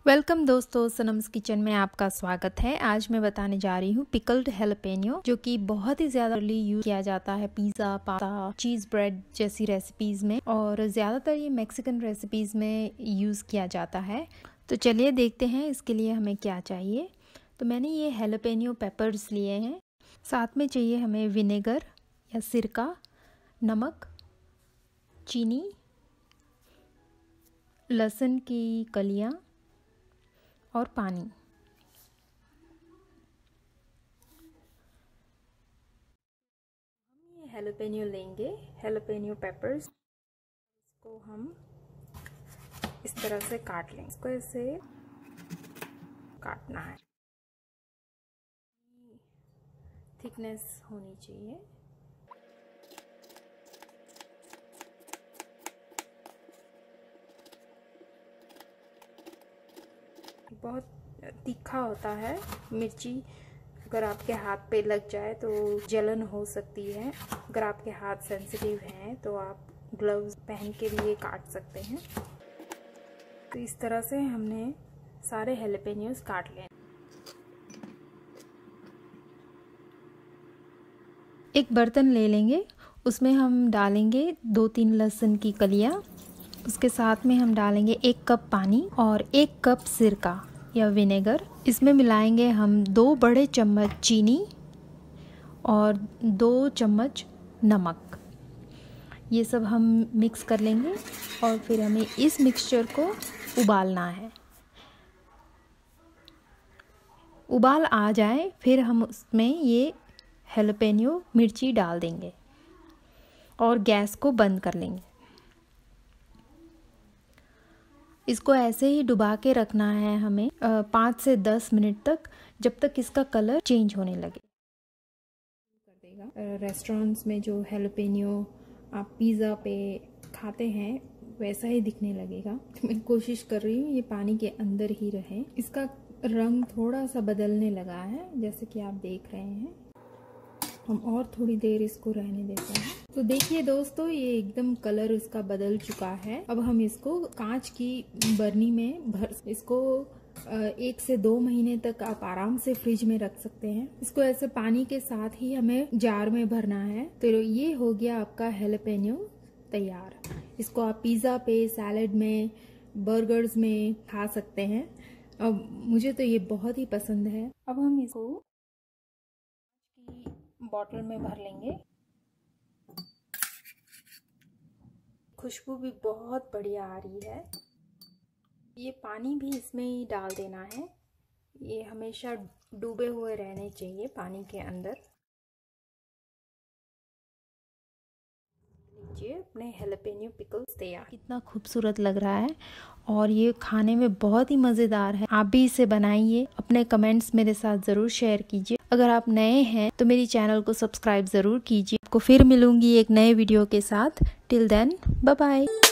Welcome दोस्तों, सनम्स kitchen में आपका स्वागत है। आज मैं बताने जा रही हूँ पिकल्ड हैलोपेनियो, जो कि बहुत ही ज्यादा यूज किया जाता है पिज़्ज़ा, पास्ता, चीज़ ब्रेड जैसी रेसिपीज में, और ज़्यादातर ये मैक्सिकन रेसिपीज में यूज़ किया जाता है। तो चलिए देखते हैं इसके लिए हमें क्या चाहिए। तो मैंने ये हैलोपेनियो पेपर्स लिए हैं। साथ में चाहिए हमें विनेगर या सिरका, नमक, चीनी, लहसुन की कलियाँ और पानी। हम ये हैलोपेनियो लेंगे, हैलोपेनियो पेपर्स। इसको हम इस तरह से काट लेंगे। इसको ऐसे काटना है, थिकनेस होनी चाहिए। बहुत तीखा होता है मिर्ची, अगर आपके हाथ पे लग जाए तो जलन हो सकती है। अगर आपके हाथ सेंसिटिव हैं तो आप ग्लव्स पहन के भी ये काट सकते हैं। तो इस तरह से हमने सारे हैलोपेनियोस काट लिए। एक बर्तन ले लेंगे, उसमें हम डालेंगे 2-3 लहसुन की कलियाँ। उसके साथ में हम डालेंगे 1 कप पानी और 1 कप सिरका या विनेगर। इसमें मिलाएंगे हम 2 बड़े चम्मच चीनी और 2 चम्मच नमक। ये सब हम मिक्स कर लेंगे और फिर हमें इस मिक्सचर को उबालना है। उबाल आ जाए फिर हम उसमें ये हैलोपेनियो मिर्ची डाल देंगे और गैस को बंद कर लेंगे। इसको ऐसे ही डुबा के रखना है हमें 5 से 10 मिनट तक, जब तक इसका कलर चेंज होने लगे। कर देगा। रेस्टोरेंट्स में जो हैलोपेनियो आप पिज़्ज़ा पे खाते हैं वैसा ही दिखने लगेगा। मैं कोशिश कर रही हूँ ये पानी के अंदर ही रहे। इसका रंग थोड़ा सा बदलने लगा है, जैसे कि आप देख रहे हैं। हम और थोड़ी देर इसको रहने देते हैं। तो देखिए दोस्तों, ये एकदम कलर इसका बदल चुका है। अब हम इसको कांच की बर्नी में भर, इसको 1 से 2 महीने तक आप आराम से फ्रिज में रख सकते हैं। इसको ऐसे पानी के साथ ही हमें जार में भरना है। तो ये हो गया आपका हैलोपेनियो तैयार। इसको आप पिज़्ज़ा पे, सैलेड में, बर्गर्स में खा सकते हैं। अब मुझे तो ये बहुत ही पसंद है। अब हम इसको बॉटल में भर लेंगे। खुशबू भी बहुत बढ़िया आ रही है। ये पानी भी इसमें ही डाल देना है। ये हमेशा डूबे हुए रहने चाहिए पानी के अंदर। लीजिए अपने हैलोपेनियो पिकल्स तैयार। कितना खूबसूरत लग रहा है और ये खाने में बहुत ही मज़ेदार है। आप भी इसे बनाइए, अपने कमेंट्स मेरे साथ ज़रूर शेयर कीजिए। अगर आप नए हैं तो मेरी चैनल को सब्सक्राइब ज़रूर कीजिए। आपको फिर मिलूंगी एक नए वीडियो के साथ। Till then, bye bye.